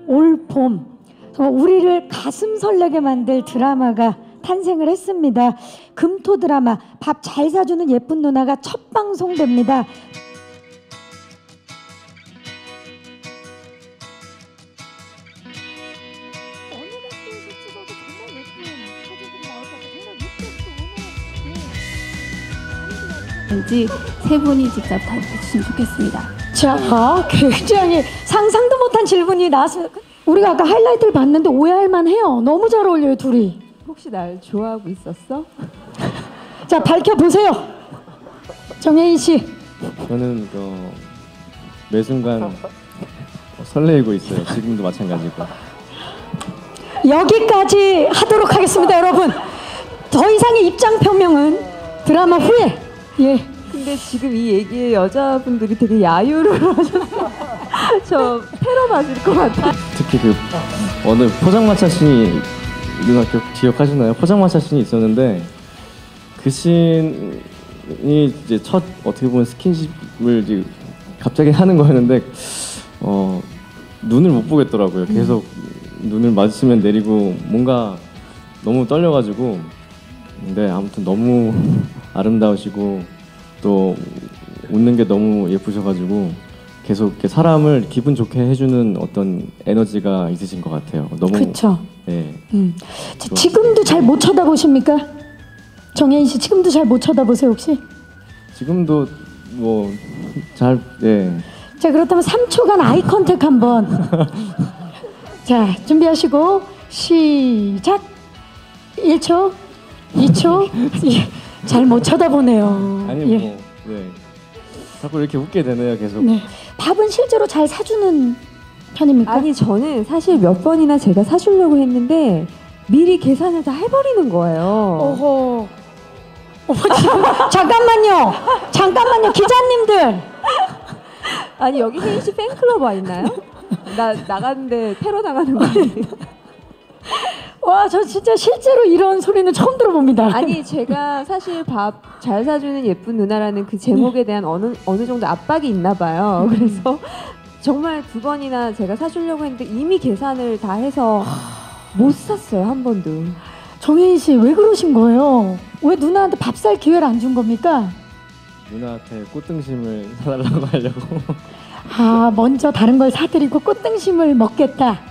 올 봄 우리를 가슴 설레게 만들 드라마가 탄생을 했습니다. 금토 드라마 밥 잘 사주는 예쁜 누나가 첫 방송됩니다. 어느 각도에서 찍어도 정말 예쁜 사진들이 나올 것 같아요. 정말 왠지 세 분이 직접 답해주시면 좋겠습니다. 자, 굉장히 상상도 못한 질문이 나왔습니다. 우리가 아까 하이라이트를 봤는데 오해할 만해요. 너무 잘 어울려요, 둘이. 혹시 날 좋아하고 있었어? 자, 밝혀보세요. 정혜인 씨. 저는 매 순간 설레이고 있어요. 지금도 마찬가지고. 여기까지 하도록 하겠습니다, 여러분. 더 이상의 입장 표명은 드라마 후에. 예. 근데 지금 이 얘기에 여자분들이 되게 야유를 하셨어. 저 테러 맞을 것 같아. 특히 어느 포장마차 씬이 누나 기억하시나요? 포장마차 씬이 있었는데 그 씬이 이제 첫 어떻게 보면 스킨십을 이제 갑자기 하는 거였는데 눈을 못 보겠더라고요. 계속 눈을 마주치면 내리고 뭔가 너무 떨려가지고. 근데 아무튼 너무 아름다우시고 또 웃는 게 너무 예쁘셔가지고 계속 이렇게 사람을 기분 좋게 해주는 어떤 에너지가 있으신 것 같아요. 너무. 그렇죠. 네. 지금도 잘 못 쳐다보십니까? 정혜인 씨 지금도 잘 못 쳐다보세요 혹시? 지금도 뭐 잘 예. 자, 그렇다면 3초간 아이 컨택 한번. 자, 준비하시고 시작. 1초, 2초. 잘 못 쳐다보네요. 아니 예. 뭐 네. 자꾸 이렇게 웃게 되네요 계속. 네. 밥은 실제로 잘 사주는 편입니까? 아니 저는 사실 몇 번이나 제가 사주려고 했는데 미리 계산을 다 해버리는 거예요. 어허. 지금 잠깐만요 기자님들. 아니 여기 혜인 씨 팬클럽 와 있나요? 나 나갔는데 테러 당하는 거 아니에요? 와, 저 진짜 실제로 이런 소리는 처음 들어봅니다. 아니 제가 사실 밥 잘 사주는 예쁜 누나라는 그 제목에 대한 어느 정도 압박이 있나 봐요. 그래서 정말 2번이나 제가 사주려고 했는데 이미 계산을 다 해서 못 샀어요, 한 번도. 정혜인 씨 왜 그러신 거예요? 왜 누나한테 밥 살 기회를 안 준 겁니까? 누나한테 꽃등심을 사달라고 하려고. 아, 먼저 다른 걸 사드리고 꽃등심을 먹겠다.